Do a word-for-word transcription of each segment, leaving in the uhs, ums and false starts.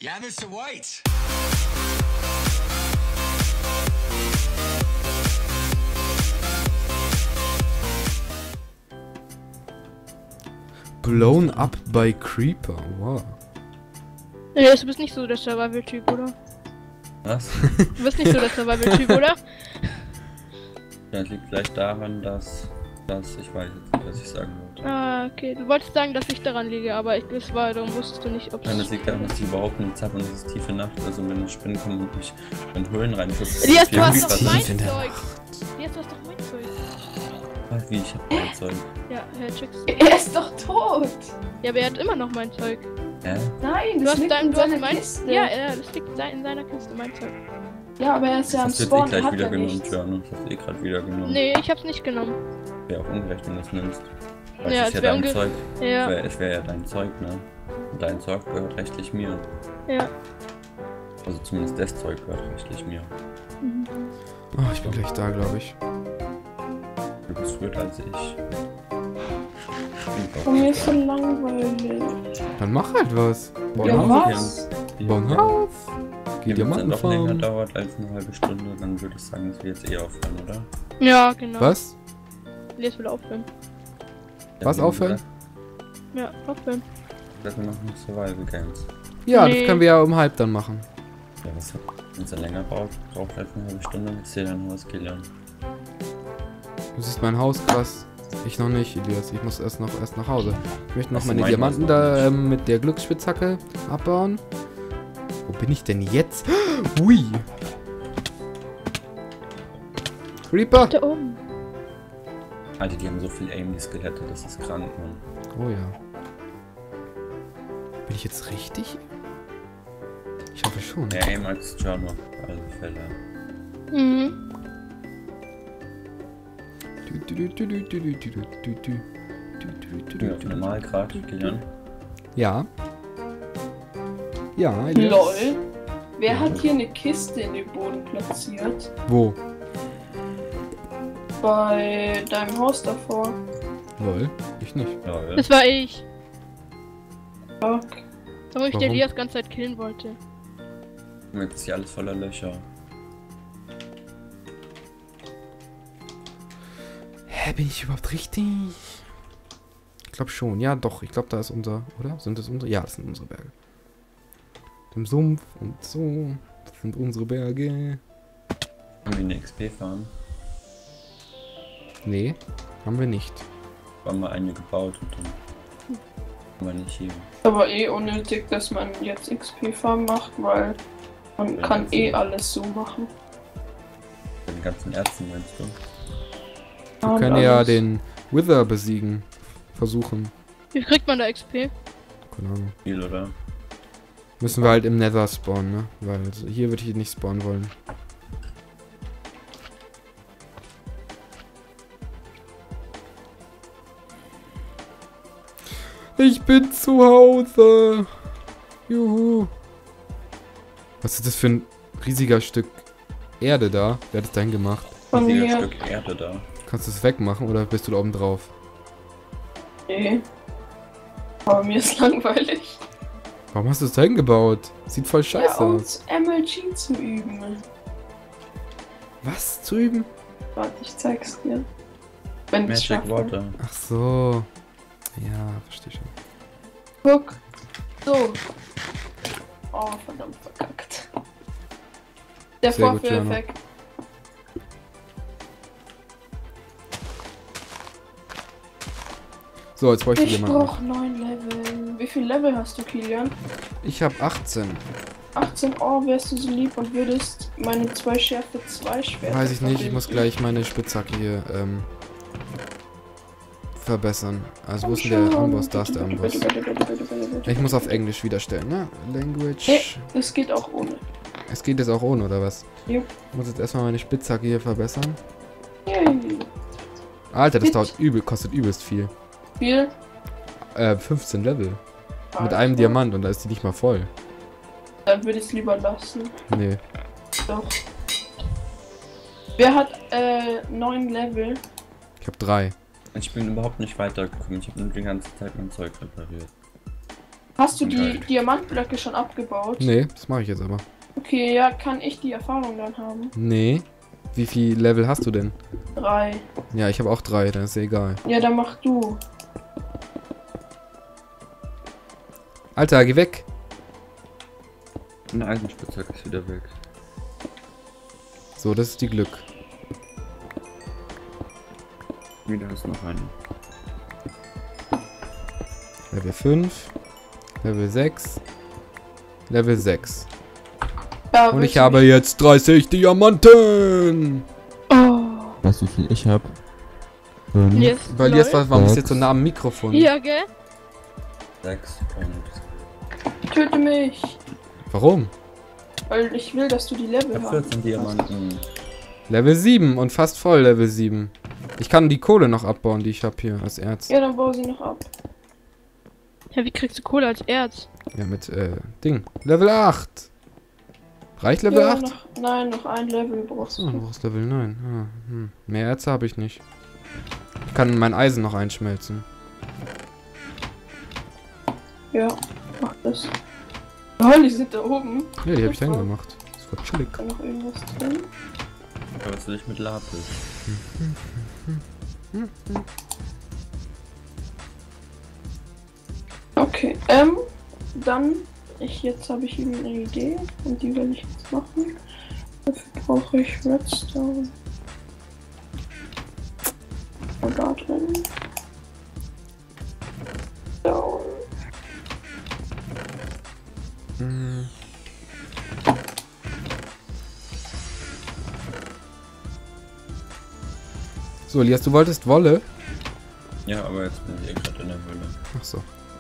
Yeah, Mister White. Blown up by Creeper, wow. Ja, du bist nicht so der Survival-Typ, oder? Was? Du bist nicht so der Survival-Typ, oder? Ja, das liegt vielleicht daran, dass, dass ich weiß jetzt nicht, was ich sagen wollte. Ah, okay. Du wolltest sagen, dass ich daran liege, aber ich, das war, darum wusstest du nicht, ob Nein, das liegt daran, dass ich überhaupt nichts habe und es ist tiefe Nacht. Also wenn eine Spinne kommt und mich in Höhlen reinschubst, ist Elias, viel du hast doch Spaß. mein in der Zeug. Elias, du hast doch mein Zeug. Ah, wie, ich hab mein Zeug. Ja, Herr Chicks. Er ist doch tot! Ja, aber er hat immer noch mein Zeug. Hä? Nein, Du das hast liegt dein, in du hast seiner mein. Kiste. Ja, ja, das liegt in seiner Kiste, mein Zeug. Ja, aber er ist ja am Das wird eh Spawn, gleich hat wieder er genommen, nichts. Jörn. Ich hab's eh gerade wieder genommen. Nee, ich hab's nicht genommen. Wäre auch ungerecht, wenn du es nimmst. Weil Ja, es es ist ja wär dein unge- Zeug. Ja, Wär, es wäre ja dein Zeug, ne? Und dein Zeug gehört rechtlich mir. ja. Also zumindest das Zeug gehört rechtlich mir. Oh, ich bin gleich da, glaube ich. Du bist früher als ich. Oh, mir ist so langweilig. Dann mach halt was. Bau Ja, ein Haus. was? Bau ein Haus. Geh Wenn es dann Diamanten doch länger farmen. dauert als eine halbe Stunde, dann würde ich sagen, dass wir jetzt eh aufhören, oder? Ja, genau. Was? Elias will aufhören. Ja, Was, wir haben aufhören? gesagt, Ja, aufhören. dass wir noch nicht Survival Games. Ja, Nee. das können wir ja um halb dann machen. Ja, was wenn es dann länger braucht, braucht als eine halbe Stunde, willst du dir dein Haus killern. Du siehst mein Haus, krass. Ich noch nicht, Elias. Ich muss erst noch erst nach Hause. Ich möchte noch Ach so, meine mein Diamanten Haus noch da nicht. ähm, mit der Glücksspitzhacke abbauen. Wo bin ich denn jetzt? Ui. Creeper. Da oben. Alter, die haben so viel Aim, die Skelette, das ist krank, Mann. Oh ja. Bin ich jetzt richtig? Ich hoffe schon. Mehr Aim als Journal, auf alle Fälle. Mhm. Du, du, du, du, du, du, du, du, du, du, du, Ich du, bin auf du. Normalgrad, Kilian. Ja. Ja, Elias. Lol. Wer hat hier eine Kiste in den Boden platziert? Wo? Bei deinem Haus davor. Lol. Ich nicht. Ja, ja. Das war ich. Fuck. Warum ich Warum? den Elias ganze Zeit killen wollte. Jetzt ist hier alles voller Löcher. Hä, bin ich überhaupt richtig? Ich glaube schon. Ja, doch. Ich glaube, da ist unser, oder? Sind das unsere? Ja, das sind unsere Berge. Im Sumpf und so. Das sind unsere Berge. Haben wir eine X P-Farm? Nee, haben wir nicht. Haben wir eine gebaut und dann. Aber nicht hier. Aber eh unnötig, dass man jetzt X P-Farm macht, weil man Ja, kann das eh ist- alles so machen. Bei den ganzen Ärzten meinst du? Wir können ja den Wither besiegen. Versuchen. Wie kriegt man da X P? Keine Ahnung. Viel, oder? Müssen wir halt im Nether spawnen, ne? Weil hier würde ich nicht spawnen wollen. Ich bin zu Hause. Juhu. Was ist das für ein riesiger Stück Erde da? Wer hat das dahin gemacht? Von Ein mir. Stück Erde da. Kannst du es wegmachen oder bist du da oben drauf? Nee. Aber mir ist langweilig. Warum hast du es da hingebaut? Sieht voll scheiße Ja, aus. um M L G zu üben. Was zu üben? Warte, ich zeig's dir. Wenn ich's Magic schaffe. Water. Ach so. Ja, verstehe schon. Guck. So. Oh, verdammt verkackt. Der Sehr gut, Vorführeffekt. So, jetzt bräuchte ich Ich jemanden. brauch neun Level. Wie viel Level hast du, Kilian? Ich habe achtzehn. achtzehn. Oh, wärst du so lieb und würdest meine zwei Schärfe zwei Schwerter Weiß ich nicht, ich muss verbinden. gleich meine Spitzhacke hier ähm, verbessern. Also wo ist denn der Komm Amboss? schon. Da ist der Amboss. Bitte, bitte, bitte, bitte, bitte, bitte. Ich muss auf Englisch wieder stellen, ne? Language. Nee, es geht auch ohne. Es geht jetzt auch ohne, oder was? Jupp. Ich muss jetzt erstmal meine Spitzhacke hier verbessern. Yay. Alter, das Bitte. dauert übel, kostet übelst viel. Viel. Äh, fünfzehn Level. Mit Alter. einem Diamant und da ist die nicht mal voll. Dann würde ich es lieber lassen. Nee. Doch. Wer hat äh, neun Level? Ich habe drei. Ich bin überhaupt nicht weitergekommen. Ich habe nur die ganze Zeit mein Zeug repariert. Hast du die Geil. Diamantblöcke schon abgebaut? Nee, das mache ich jetzt aber. Okay, ja, kann ich die Erfahrung dann haben? Nee. Wie viel Level hast du denn? Drei. Ja, ich habe auch drei, dann ist ja egal. Ja, dann mach du. Alter, geh weg. Eine Eisenspitzhacke ist wieder weg. So, das ist die Glück. Wieder ist noch eine. Level fünf. Level sechs. Level sechs. Ja, Und willst ich du habe mich- jetzt dreißig Diamanten. Oh. Weißt du, wie viel ich hab? Fünf. Yes, Weil lol. jetzt war, warum ist Sechs. jetzt so nah am Mikrofon? Ja, gell? Sechs und Töte mich. Warum? Weil ich will, dass du die ich Level hab hast. vierzehn Diamanten. Level sieben und fast voll Level sieben. Ich kann die Kohle noch abbauen, die ich habe hier als Erz. Ja, dann bau sie noch ab. Ja, wie kriegst du Kohle als Erz? Ja, mit, äh, Ding. Level acht. Reicht Level ja, acht? Noch, nein, noch ein Level brauchst So, du du. brauchst Level neun. Ah, hm. Mehr Erze habe ich nicht. Ich kann mein Eisen noch einschmelzen. Ja, mach das. Oh, die sind da oben. Ja, die habe ich da hingemacht. Das war chillig. Ist da noch irgendwas drin? Aber was will ich mit Lapis? Okay, ähm, dann, ich, jetzt habe ich eben eine Idee und die will ich jetzt machen. Dafür brauche ich Redstone. Und da drin. Down. Hm. So, Elias, du wolltest Wolle? Ja, aber jetzt bin ich eh gerade in der Höhle. Ach so.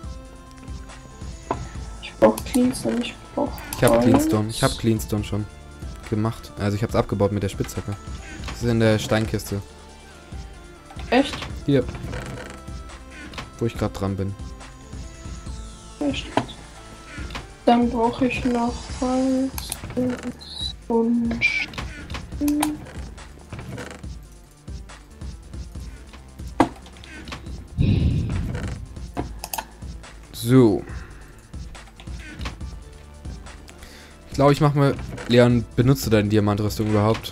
Ich brauche Cleanstone, ich brauche. Ich habe Holz. Cleanstone. Ich habe Cleanstone schon gemacht. Also ich habe es abgebaut mit der Spitzhacke. Das ist in der Steinkiste. Echt? Hier. Wo ich gerade dran bin. Echt. Dann brauche ich noch Holz Holz und Stein. So. Ich glaube, ich mach mal... Leon, benutzt du deine Diamantrüstung überhaupt?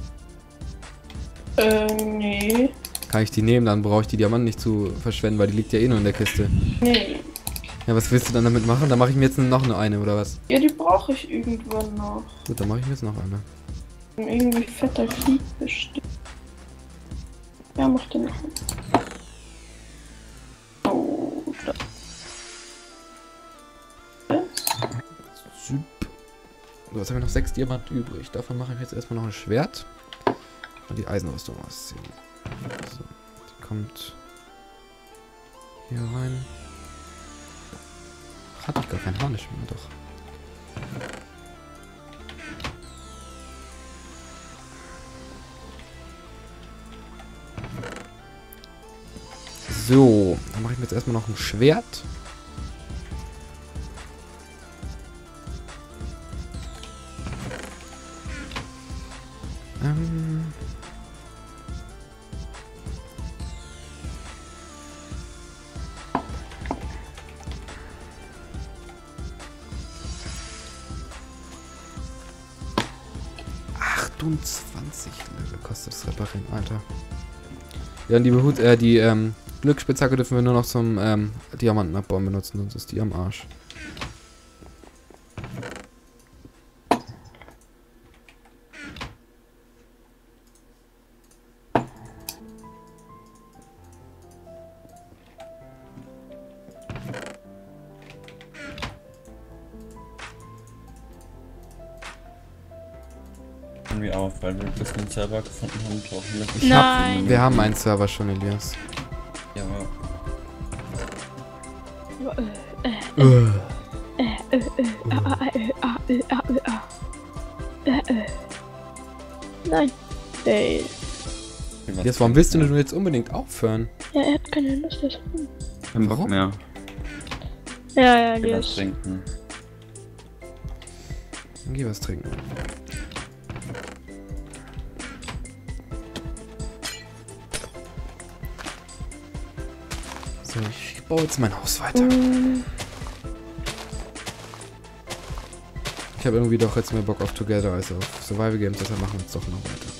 Äh, nee. Kann ich die nehmen? Dann brauche ich die Diamanten nicht zu verschwenden, weil die liegt ja eh nur in der Kiste. Nee. Ja, was willst du dann damit machen? Dann mache ich mir jetzt noch eine, eine oder was? Ja, die brauche ich irgendwann noch. Gut, dann mache ich mir jetzt noch eine. Und irgendwie fetter Krieg bestimmt. Ja, mach den noch. Oh, da. Jetzt. Süp. So, jetzt haben wir noch sechs Diamanten übrig. Davon mache ich jetzt erstmal noch ein Schwert. Und die Eisenrüstung ausziehen. So, die kommt hier rein. Hatte ich gar kein Harnisch mehr, doch. So, dann mache ich mir jetzt erstmal noch ein Schwert. Ähm. achtundzwanzig Level kostet das Reparieren, Alter. Ja, und die Behut, äh, die, ähm, Glücksspitzhacke dürfen wir nur noch zum, ähm, Diamanten abbauen benutzen, sonst ist die am Arsch. Irgendwie auf, weil wir ein bisschen Server gefunden haben, brauchen wir. Ich hab, Nein. wir haben einen Server schon, Elias. Ja, aber Nein. Ey. was Jetzt, warum willst du denn jetzt unbedingt aufhören? Ja, er hat keine Lust, das. Kein Bock Warum? mehr. Ja, ja, Ich will was yes. trinken. Dann geh was trinken. So, ich baue jetzt mein Haus weiter. Mm, Ich habe irgendwie doch jetzt mehr Bock auf Together als auf Survival Games, deshalb machen wir jetzt doch noch weiter.